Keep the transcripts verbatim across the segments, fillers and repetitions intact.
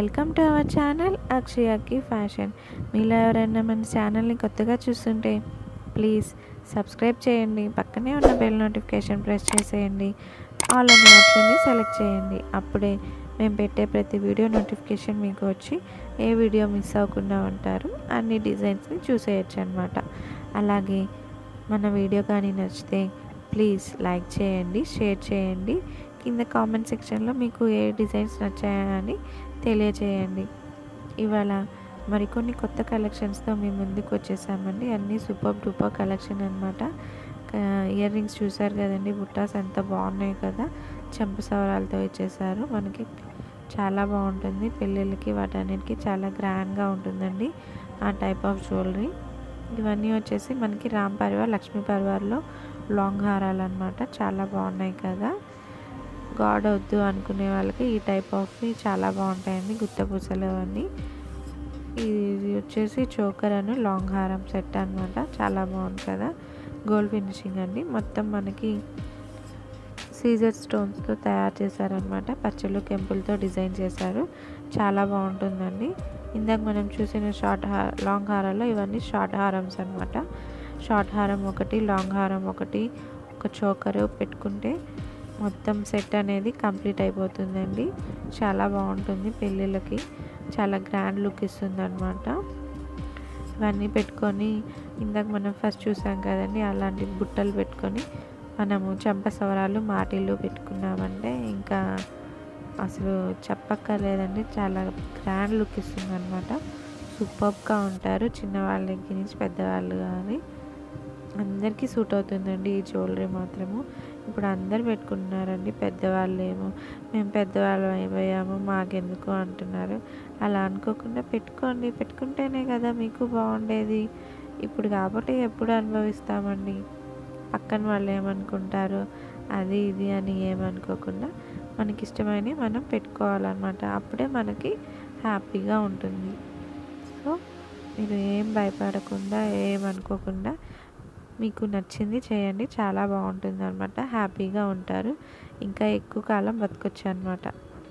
Welcome to our channel అక్షయకి fashion. మీలో ఎవరైనా మన ఛానల్ని కొత్తగా చూస్తుంటే ప్లీజ్ సబ్స్క్రైబ్ చేయండి. పక్కనే ఉన్న బెల్ నోటిఫికేషన్ ప్రెస్ చేసేయండి. ఆల్ అనే ఆప్షన్ని సెలెక్ట్ చేయండి. అప్పుడే మేము పెట్టే ప్రతి వీడియో నోటిఫికేషన్ మీకు వచ్చి ఏ వీడియో మిస్ అవ్వకుండా ఉంటారు. అన్ని డిజైన్స్ని చూసేయచ్చు అనమాట. అలాగే మన వీడియో కానీ నచ్చితే ప్లీజ్ లైక్ చేయండి, షేర్ చేయండి. కింద కామెంట్ సెక్షన్లో మీకు ఏ డిజైన్స్ నచ్చాయని తెలియచేయండి. ఇవాళ మరికొన్ని కొత్త కలెక్షన్స్తో మీ ముందుకు వచ్చేసామండి. అన్నీ సూపర్ డూపర్ కలెక్షన్ అనమాట. ఇయర్ రింగ్స్ చూసారు కదండి, బుట్టాస్ ఎంత బాగున్నాయి కదా, చెంప సవరాలతో ఇచ్చేసారు. మనకి చాలా బాగుంటుంది పెళ్ళిళ్ళకి, వాటన్నిటికీ చాలా గ్రాండ్గా ఉంటుందండి ఆ టైప్ ఆఫ్ జ్యువెలరీ. ఇవన్నీ వచ్చేసి మనకి రామ్ పరివార్, లక్ష్మీ పరివార్లో లాంగ్ హారాలు అనమాట. చాలా బాగున్నాయి కదా. గాడ్ వద్దు అనుకునే వాళ్ళకి ఈ టైప్ ఆఫ్వి చాలా బాగుంటాయండి. గుత్తపూసలు అవన్నీ. ఇది వచ్చేసి చోకర్ అని లాంగ్ హారం సెట్ అనమాట. చాలా బాగుంది కదా. గోల్డ్ ఫినిషింగ్ అండి. మొత్తం మనకి సీజర్ స్టోన్స్తో తయారు చేశారనమాట. పచ్చళ్ళు కెంపులతో డిజైన్ చేశారు. చాలా బాగుంటుందండి. ఇందాక మనం చూసిన షార్ట్ హార లాంగ్ హారాల్లో ఇవన్నీ షార్ట్ హారమ్స్ అనమాట. షార్ట్ హారం ఒకటి, లాంగ్ హారం ఒకటి, ఒక చోకరు పెట్టుకుంటే మొత్తం సెట్ అనేది కంప్లీట్ అయిపోతుందండి. చాలా బాగుంటుంది పెళ్ళిళ్ళకి, చాలా గ్రాండ్ లుక్ ఇస్తుంది అనమాట. ఇవన్నీ పెట్టుకొని ఇందాక మనం ఫస్ట్ చూసాం కదండి, అలాంటి బుట్టలు పెట్టుకొని మనము చెంప సవరాలు, మాటిళ్ళు పెట్టుకున్నామంటే ఇంకా అసలు చెప్పక్కర్లేదండి. చాలా గ్రాండ్ లుక్ ఇస్తుంది అనమాట. సూపర్గా ఉంటారు చిన్నవాళ్ళ దగ్గర నుంచి పెద్దవాళ్ళు కానీ అందరికీ సూట్ అవుతుందండి ఈ జ్యువెలరీ మాత్రము. ఇప్పుడు అందరు పెట్టుకుంటున్నారండి. పెద్దవాళ్ళు ఏమో మేము పెద్దవాళ్ళు అయిపోయాము మాకెందుకు అంటున్నారు. అలా అనుకోకుండా పెట్టుకోండి. పెట్టుకుంటేనే కదా మీకు బాగుండేది. ఇప్పుడు కాబట్టి ఎప్పుడు అనుభవిస్తామండి. పక్కన వాళ్ళు ఏమనుకుంటారు అది ఇది అని ఏమనుకోకుండా మనకి ఇష్టమైనవి మనం పెట్టుకోవాలన్నమాట. అప్పుడే మనకి హ్యాపీగా ఉంటుంది. సో మీరు ఏం భయపడకుండా ఏమనుకోకుండా మీకు నచ్చింది చేయండి. చాలా బాగుంటుంది అనమాట. హ్యాపీగా ఉంటారు. ఇంకా ఎక్కువ కాలం బతకొచ్చు అనమాట.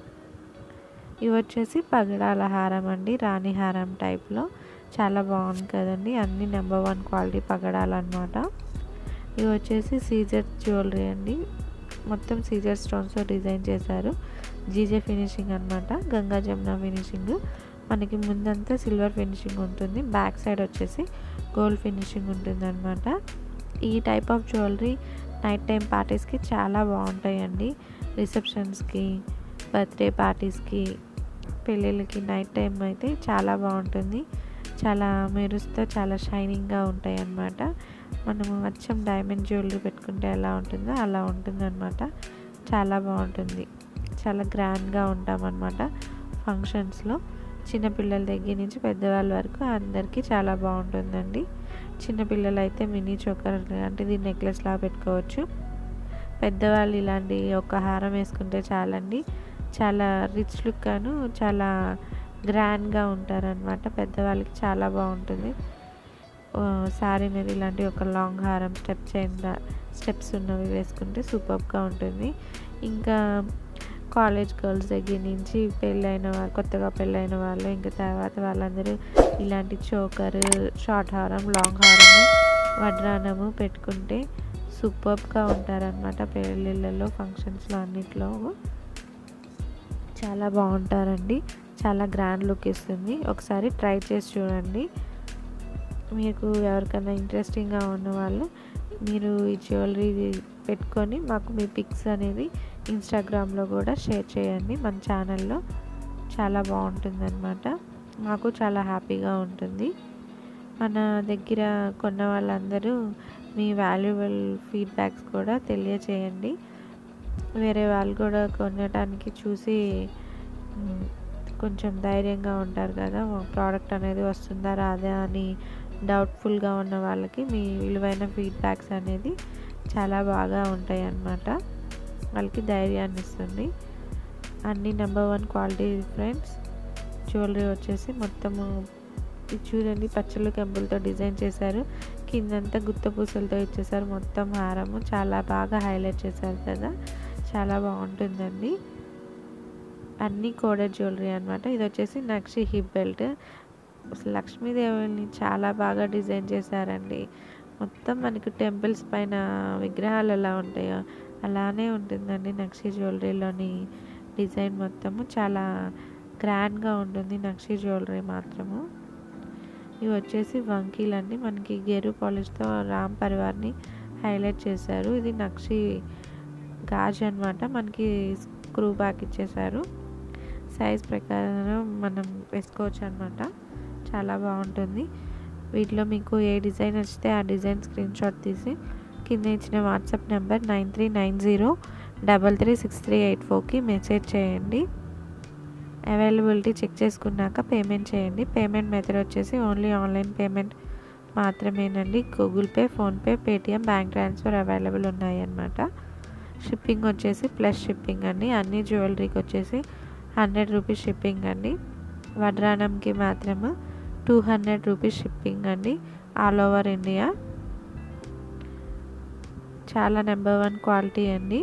ఇవి వచ్చేసి పగడాల హారం అండి. రాణి హారం టైప్లో చాలా బాగుంది కదండి. అన్ని నెంబర్ వన్ క్వాలిటీ పగడాలు అనమాట. ఇవి వచ్చేసి సీజర్ జ్యువెలరీ అండి. మొత్తం సీజర్ స్టోన్స్తో డిజైన్ చేశారు. జీజే ఫినిషింగ్ అనమాట. గంగా జమున ఫినిషింగ్. మనకి ముందంతా సిల్వర్ ఫినిషింగ్ ఉంటుంది. బ్యాక్ సైడ్ వచ్చేసి గోల్డ్ ఫినిషింగ్ ఉంటుంది అనమాట. ఈ type of jewellery night time పార్టీస్కి చాలా బాగుంటాయండి. రిసెప్షన్స్కి, బర్త్డే పార్టీస్కి, పెళ్ళిళ్ళకి నైట్ టైం అయితే చాలా బాగుంటుంది. చాలా మెరుస్తూ చాలా షైనింగ్గా ఉంటాయి అన్నమాట. మనము అచ్చం డైమండ్ జ్యువెలరీ పెట్టుకుంటే ఎలా ఉంటుందో అలా ఉంటుంది అనమాట. చాలా బాగుంటుంది. చాలా గ్రాండ్గా ఉంటామన్నమాట ఫంక్షన్స్లో. చిన్నపిల్లల దగ్గర నుంచి పెద్దవాళ్ళ వరకు అందరికీ చాలా బాగుంటుందండి. చిన్నపిల్లలు అయితే మినీ చోకర్ లాంటిది నెక్లెస్లా పెట్టుకోవచ్చు. పెద్దవాళ్ళు ఇలాంటి ఒక హారం వేసుకుంటే చాలండి. చాలా రిచ్ లుక్ గాను చాలా గ్రాండ్గా ఉంటారనమాట. పెద్దవాళ్ళకి చాలా బాగుంటుంది. శారీ మీద ఇలాంటి ఒక లాంగ్ హారం స్టెప్ చైన్ స్టెప్స్ ఉన్నవి వేసుకుంటే సూపర్గా ఉంటుంది. ఇంకా కాలేజ్ గర్ల్స్ దగ్గర నుంచి పెళ్ళైన వాళ్ళు, కొత్తగా పెళ్ళైన వాళ్ళు, ఇంకా తర్వాత వాళ్ళందరూ ఇలాంటి చోకరు, షార్ట్ హారం, లాంగ్ హారము, వడ్రానము పెట్టుకుంటే సూపర్గా ఉంటారనమాట. పెళ్ళిళ్ళలో, ఫంక్షన్స్లో అన్నిట్లో చాలా బాగుంటారండి. చాలా గ్రాండ్ లుక్ ఇస్తుంది. ఒకసారి ట్రై చేసి చూడండి. మీకు ఎవరికైనా ఇంట్రెస్టింగ్గా ఉన్న వాళ్ళు మీరు ఈ జ్యువెలరీ పెట్టుకొని మాకు మీ పిక్స్ అనేది ఇన్స్టాగ్రామ్లో కూడా షేర్ చేయండి. మన ఛానల్లో చాలా బాగుంటుందన్నమాట. మాకు చాలా హ్యాపీగా ఉంటుంది. మన దగ్గర కొన్న వాళ్ళందరూ మీ వాల్యుబుల్ ఫీడ్బ్యాక్స్ కూడా తెలియచేయండి. వేరే వాళ్ళు కూడా కొనడానికి చూసి కొంచెం ధైర్యంగా ఉంటారు కదా, ప్రోడక్ట్ అనేది వస్తుందా రాదా అని డౌట్ఫుల్గా ఉన్న వాళ్ళకి మీ విలువైన ఫీడ్బ్యాక్స్ అనేది చాలా బాగా ఉంటాయి అన్నమాట. వాళ్ళకి ధైర్యాన్ని ఇస్తుంది. అన్ని number one quality friends. Jewellery వచ్చేసి మొత్తము ఇది చూడండి, పచ్చళ్ళు కెంపులతో డిజైన్ చేశారు. కిందంతా గుత్త పూసలతో ఇచ్చేసారు. మొత్తం హారము చాలా బాగా హైలైట్ చేశారు కదా. చాలా బాగుంటుందండి. అన్నీ కోడెడ్ జ్యువెలరీ అనమాట. ఇది వచ్చేసి నక్షి హిప్ బెల్ట్. అసలు లక్ష్మీదేవిని చాలా బాగా డిజైన్ చేశారండి. మొత్తం మనకి టెంపుల్స్ పైన విగ్రహాలు ఎలా ఉంటాయో అలానే ఉంటుందండి నక్షి జ్యువెలరీలోని డిజైన్ మొత్తము. చాలా గ్రాండ్గా ఉంటుంది నక్షి జ్యువెలరీ మాత్రము. ఇవి వచ్చేసి వంకీలండి. మనకి గేరు పాలిష్తో రామ్ పరివార్ని హైలైట్ చేశారు. ఇది నక్షి గాజు అనమాట. మనకి స్క్రూ బ్యాక్ ఇచ్చేసారు. సైజ్ ప్రకారం మనం వేసుకోవచ్చు అనమాట. చాలా బాగుంటుంది. వీటిలో మీకు ఏ డిజైన్ నచ్చితే ఆ డిజైన్ స్క్రీన్ షాట్ తీసి కింద ఇచ్చిన WhatsApp number nine three nine zero double three six three eight ఫోర్కి మెసేజ్ చేయండి. అవైలబిలిటీ చెక్ చేసుకున్నాక పేమెంట్ చేయండి. పేమెంట్ మెథడ్ వచ్చేసి ఓన్లీ ఆన్లైన్ పేమెంట్ మాత్రమేనండి. Google Pay, PhonePe, Paytm, bank transfer available ఉన్నాయి అన్నమాట. షిప్పింగ్ వచ్చేసి ప్లస్ షిప్పింగ్ అండి. అన్ని జ్యువెలరీకి వచ్చేసి హండ్రెడ్ రూపీస్ షిప్పింగ్ అండి. వడ్రానంకి మాత్రము టూ హండ్రెడ్ రూపీస్ షిప్పింగ్ అండి. All over India. చాలా నెంబర్ వన్ క్వాలిటీ అండి.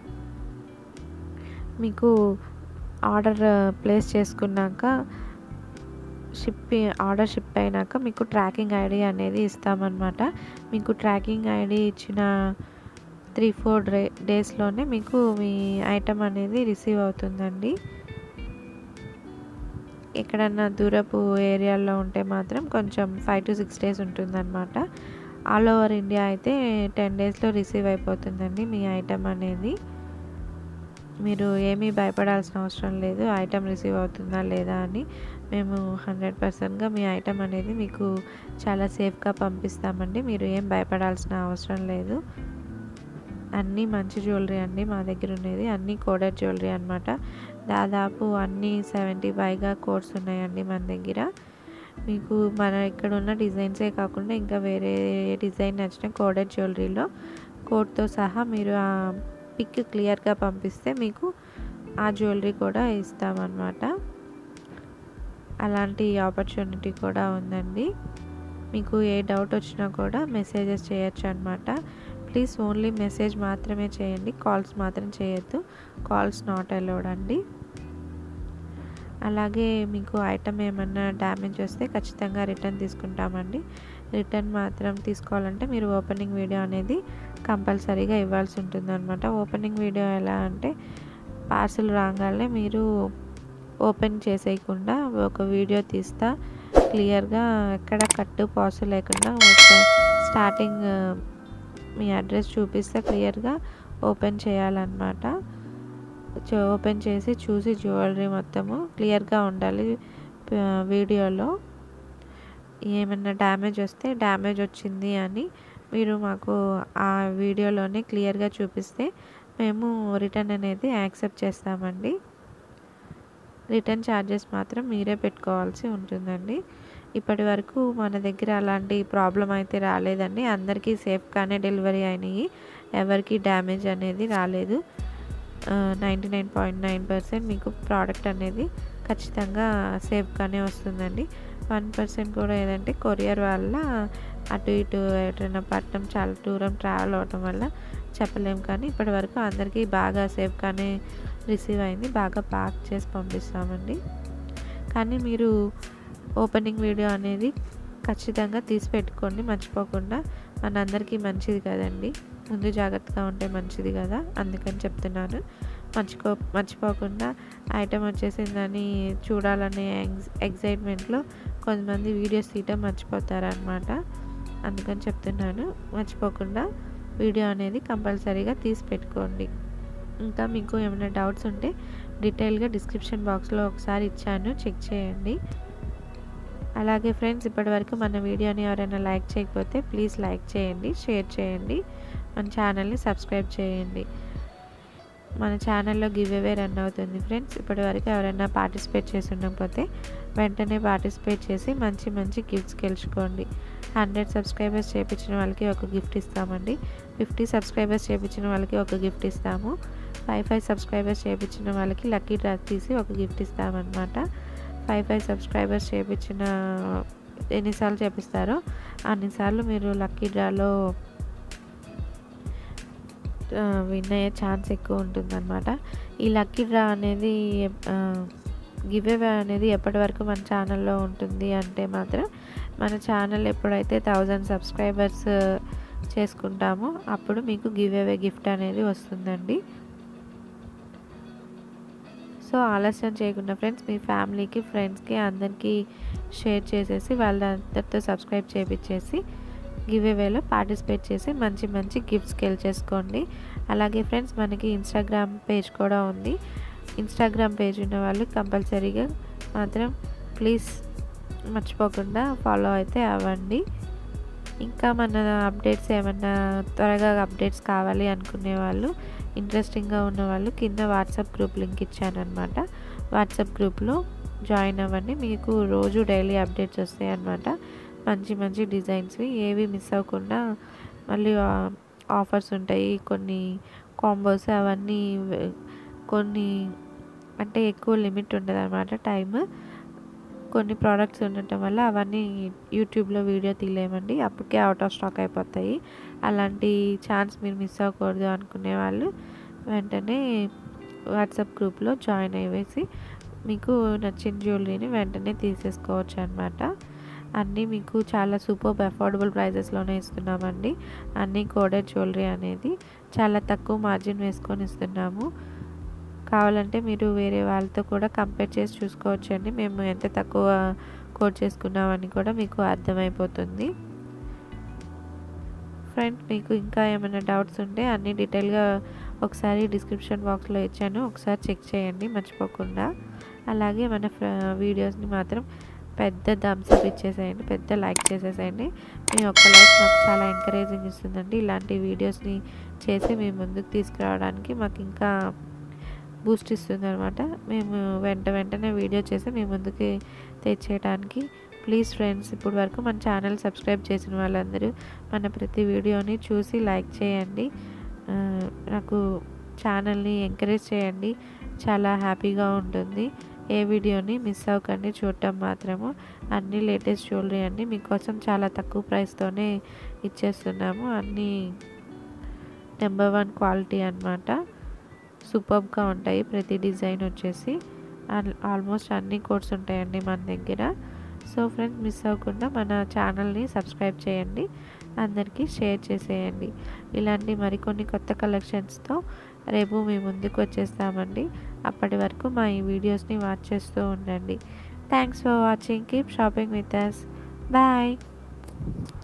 మీకు ఆర్డర్ ప్లేస్ చేసుకున్నాక షిప్ ఆర్డర్ షిప్ అయినాక మీకు ట్రాకింగ్ ఐడి అనేది ఇస్తామన్నమాట. మీకు ట్రాకింగ్ ఐడి ఇచ్చిన త్రీ ఫోర్ డే డేస్లోనే మీకు మీ ఐటమ్ అనేది రిసీవ్ అవుతుందండి. ఎక్కడన్నా దూరపు ఏరియాల్లో ఉంటే మాత్రం కొంచెం ఫైవ్ టు సిక్స్ డేస్ ఉంటుందన్నమాట. ఆల్ ఓవర్ ఇండియా అయితే టెన్ డేస్లో రిసీవ్ అయిపోతుందండి మీ ఐటమ్ అనేది. మీరు ఏమీ భయపడాల్సిన అవసరం లేదు. ఐటమ్ రిసీవ్ అవుతుందా లేదా అని. మేము హండ్రెడ్ పర్సెంట్గా మీ ఐటమ్ అనేది మీకు చాలా సేఫ్గా పంపిస్తామండి. మీరు ఏం భయపడాల్సిన అవసరం లేదు. అన్నీ మంచి జ్యువెలరీ అండి మా దగ్గర ఉండేది. అన్నీ కోడెడ్ జ్యువెలరీ అనమాట. దాదాపు అన్నీ సెవెంటీ పైగా కోడ్స్ ఉన్నాయండి మన దగ్గర. మీకు మన ఇక్కడ ఉన్న డిజైన్సే కాకుండా ఇంకా వేరే డిజైన్ నచ్చిన కోడెడ్ జ్యువెలరీలో కోడ్తో సహా మీరు ఆ పిక్ క్లియర్గా పంపిస్తే మీకు ఆ జ్యువెలరీ కూడా ఇస్తామన్నమాట. అలాంటి ఆపర్చునిటీ కూడా ఉందండి. మీకు ఏ డౌట్ వచ్చినా కూడా మెసేజెస్ చేయొచ్చు అనమాట. ప్లీజ్ ఓన్లీ మెసేజ్ మాత్రమే చేయండి. కాల్స్ మాత్రం చేయొద్దు. కాల్స్ నాట్ అలౌడ్ అండి. అలాగే మీకు ఐటమ్ ఏమన్నా డ్యామేజ్ వస్తే ఖచ్చితంగా రిటర్న్ తీసుకుంటామండి. రిటర్న్ మాత్రం తీసుకోవాలంటే మీరు ఓపెనింగ్ వీడియో అనేది కంపల్సరీగా ఇవ్వాల్సి ఉంటుంది అనమాట. ఓపెనింగ్ వీడియో ఎలా అంటే పార్సల్ రాగానే మీరు ఓపెన్ చేసేయకుండా ఒక వీడియో తీస్తా క్లియర్గా ఎక్కడ కట్టు పాసు లేకుండా ఒక స్టార్టింగ్ మీ అడ్రస్ చూపిస్తే క్లియర్గా ఓపెన్ చేయాలన్నమాట. ఓపెన్ చేసి చూసి జ్యువెలరీ మొత్తము క్లియర్గా ఉండాలి. వీడియోలో ఏమైనా డ్యామేజ్ వస్తే డ్యామేజ్ వచ్చింది అని మీరు మాకు ఆ వీడియోలోనే క్లియర్గా చూపిస్తే మేము రిటర్న్ అనేది యాక్సెప్ట్ చేస్తామండి. రిటర్న్ ఛార్జెస్ మాత్రం మీరే పెట్టుకోవాల్సి ఉంటుందండి. ఇప్పటి వరకు మన దగ్గర అలాంటి ప్రాబ్లం అయితే రాలేదండి. అందరికీ సేఫ్గానే డెలివరీ అయినాయి. ఎవరికి డ్యామేజ్ అనేది రాలేదు. Ninety nine point nine percent మీకు ప్రోడక్ట్ అనేది ఖచ్చితంగా సేఫ్గానే వస్తుందండి. వన్ పర్సెంట్ కూడా ఏదంటే కొరియర్ వల్ల అటు ఇటు ఎటైనా పట్టడం చాలా దూరం ట్రావెల్ అవడం వల్ల చెప్పలేం. కానీ ఇప్పటి వరకు అందరికీ బాగా సేఫ్గానే రిసీవ్ అయింది. బాగా ప్యాక్ చేసి పంపిస్తామండి. కానీ మీరు ఓపెనింగ్ వీడియో అనేది ఖచ్చితంగా తీసి పెట్టుకోండి మర్చిపోకుండా. మనందరికీ మంచిది కదండి. ముందు జాగ్రత్తగా ఉంటే మంచిది కదా, అందుకని చెప్తున్నాను. మర్చిపో మర్చిపోకుండా ఐటమ్ వచ్చేసిందని చూడాలనే ఎగ్జ్ ఎగ్జైట్మెంట్లో కొంతమంది వీడియోస్ తీయటం మర్చిపోతారనమాట. అందుకని చెప్తున్నాను, మర్చిపోకుండా వీడియో అనేది కంపల్సరీగా తీసి పెట్టుకోండి. ఇంకా మీకు ఏమైనా డౌట్స్ ఉంటే డీటెయిల్గా డిస్క్రిప్షన్ బాక్స్లో ఒకసారి ఇచ్చాను, చెక్ చేయండి. అలాగే ఫ్రెండ్స్, ఇప్పటివరకు మన వీడియోని ఎవరైనా లైక్ చేయకపోతే ప్లీజ్ లైక్ చేయండి, షేర్ చేయండి, మన ఛానల్ని సబ్స్క్రైబ్ చేయండి. మన ఛానల్లో గివ్ అవే రన్ అవుతుంది ఫ్రెండ్స్. ఇప్పటివరకు ఎవరైనా పార్టిసిపేట్ చేసి ఉండకపోతే వెంటనే పార్టిసిపేట్ చేసి మంచి మంచి గిఫ్ట్స్ గెలుచుకోండి. హండ్రెడ్ సబ్స్క్రైబర్స్ చేయించిన వాళ్ళకి ఒక గిఫ్ట్ ఇస్తామండి. ఫిఫ్టీ సబ్స్క్రైబర్స్ చేయించిన వాళ్ళకి ఒక గిఫ్ట్ ఇస్తాము. ఫైవ్ ఫైవ్ సబ్స్క్రైబర్స్ చేయించిన వాళ్ళకి లక్కీ డ్రా తీసి ఒక గిఫ్ట్ ఇస్తామన్నమాట. ఫైవ్ ఫైవ్ సబ్స్క్రైబర్స్ చేయించిన ఎన్నిసార్లు చేపిస్తారో అన్నిసార్లు మీరు లక్కీ డ్రాలో విన్ అయ్యే ఛాన్స్ ఎక్కువ ఉంటుందన్నమాట. ఈ లక్కీ డ్రా అనేది గివ్ అవే అనేది ఎప్పటి వరకు మన ఛానల్లో ఉంటుంది అంటే మాత్రం మన ఛానల్ ఎప్పుడైతే థౌజండ్ సబ్స్క్రైబర్స్ చేసుకుంటామో అప్పుడు మీకు గివ్ అవే గిఫ్ట్ అనేది వస్తుందండి. సో ఆలస్యం చేయకుండా ఫ్రెండ్స్ మీ ఫ్యామిలీకి ఫ్రెండ్స్కి అందరికీ షేర్ చేసేసి వాళ్ళందరితో సబ్స్క్రైబ్ చేయించేసి గివ్ అవేలో పార్టిసిపేట్ చేసి మంచి మంచి గిఫ్ట్స్ గెలిచేసుకోండి. అలాగే ఫ్రెండ్స్ మనకి ఇన్స్టాగ్రామ్ పేజ్ కూడా ఉంది. ఇన్స్టాగ్రామ్ పేజ్ ఉన్న వాళ్ళు కంపల్సరీగా మాత్రం ప్లీజ్ మర్చిపోకుండా ఫాలో అయితే అవ్వండి. ఇంకా మన అప్డేట్స్ ఏమన్నా త్వరగా అప్డేట్స్ కావాలి అనుకునే వాళ్ళు ఇంట్రెస్టింగ్గా ఉన్న వాళ్ళు కింద వాట్సాప్ గ్రూప్ లింక్ ఇచ్చానమాట. వాట్సాప్ గ్రూప్లో జాయిన్ అవ్వండి. మీకు రోజు డైలీ అప్డేట్స్ వస్తాయి అన్నమాట. మంచి మంచి డిజైన్స్వి ఏవి మిస్ అవ్వకుండా మళ్ళీ ఆఫర్స్ ఉంటాయి. కొన్ని కాంబోస్ అవన్నీ కొన్ని అంటే ఎక్కువ లిమిట్ ఉండదు అన్నమాట టైమ్. కొన్ని ప్రోడక్ట్స్ ఉండటం వల్ల అవన్నీ యూట్యూబ్లో వీడియో తీయలేమండి, అప్పటికే అవుట్ ఆఫ్ స్టాక్ అయిపోతాయి. అలాంటి ఛాన్స్ మీరు మిస్ అవ్వకూడదు అనుకునే వాళ్ళు వెంటనే వాట్సాప్ గ్రూప్లో జాయిన్ అయ్యేసి మీకు నచ్చిన జ్యువెలరీని వెంటనే తీసేసుకోవచ్చు అన్నమాట. అన్నీ మీకు చాలా సూపర్ అఫోర్డబుల్ ప్రైజెస్లోనే ఇస్తున్నామండి. అన్నీ కోడెడ్ జ్యువెలరీ అనేది చాలా తక్కువ మార్జిన్ వేసుకొని ఇస్తున్నాము. కావాలంటే మీరు వేరే వాళ్ళతో కూడా కంపేర్ చేసి చూసుకోవచ్చండి. మేము ఎంత తక్కువ కోట్ చేసుకున్నామని కూడా మీకు అర్థమైపోతుంది. ఫ్రెండ్స్ మీకు ఇంకా ఏమైనా డౌట్స్ ఉంటే అన్ని డీటెయిల్గా ఒకసారి డిస్క్రిప్షన్ బాక్స్లో ఇచ్చాను, ఒకసారి చెక్ చేయండి మర్చిపోకుండా. అలాగే మన వీడియోస్ని మాత్రం పెద్ద థమ్స్ అప్ ఇచ్చేసేయండి, పెద్ద లైక్ చేసేసేయండి. మీ ఒక్క లైక్ మాకు చాలా ఎంకరేజింగ్ ఇస్తుందండి. ఇలాంటి వీడియోస్ని చేసి మీ ముందుకు తీసుకురావడానికి మాకు ఇంకా బూస్ట్ ఇస్తుంది అనమాట. మేము వెంట వెంటనే వీడియో చేసి మీ ముందుకి తెచ్చేయడానికి. ప్లీజ్ ఫ్రెండ్స్ ఇప్పుడు వరకు మన ఛానల్ సబ్స్క్రైబ్ చేసిన వాళ్ళందరూ మన ప్రతి వీడియోని చూసి లైక్ చేయండి. నాకు ఛానల్ని ఎంకరేజ్ చేయండి, చాలా హ్యాపీగా ఉంటుంది. ఏ వీడియోని మిస్ అవ్వకండి చూడటం మాత్రము. అన్ని లేటెస్ట్ జ్యువెలరీ అండి మీకోసం చాలా తక్కువ ప్రైస్తోనే ఇచ్చేస్తున్నాము. అన్నీ నెంబర్ వన్ క్వాలిటీ అన్నమాట. సూపర్గా ఉంటాయి. ప్రతి డిజైన్ వచ్చేసి ఆల్మోస్ట్ అన్ని కోడ్స్ ఉంటాయండి మన దగ్గర. సో ఫ్రెండ్స్ మిస్ అవ్వకుండా మన ఛానల్ని సబ్స్క్రైబ్ చేయండి, అందరికీ షేర్ చేసేయండి. ఇలాంటి మరికొన్ని కొత్త కలెక్షన్స్తో రేపు మీ ముందుకు వచ్చేస్తామండి. అప్పటి వరకు మా ఈ వీడియోస్ని వాచ్ చేస్తూ ఉండండి. Thanks for watching. Keep shopping with us. Bye.